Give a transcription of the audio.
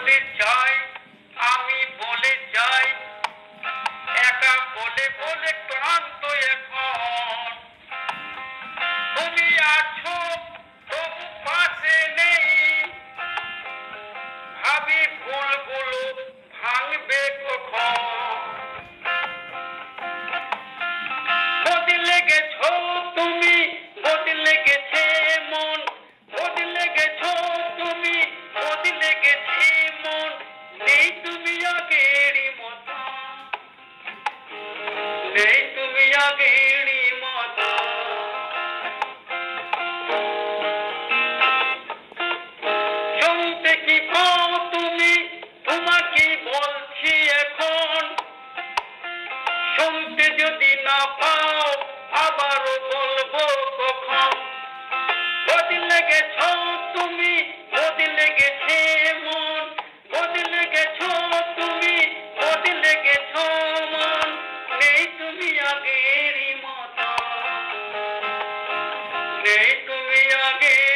বলে যাই, আমি বলে যাই, একা বলে বলে ক্লান্ত এখন। তুমি আছো তবু পাশে নেই, ভাবি ভুলগুলো ভাঙবে কখন। বদলে গেছো তুমি, বদলে গেছে মন, বদলে গেছো তুমি, বদলে গেছে মন। নেই তুমি আগেরই মতো, নেই তুমি আগেরই মতো। শুনতে কি পাও তুমি, তোমাকে বলছি এখন। শুনতে যদি না পাও আবারও বলবো কখন। বদলে গেছো তুমি, বদলে গেছে মন, বদলে গেছো তুমি, বদলে গেছো মন। নেই তুমি আগেরই মতো, নেই তুমি আগের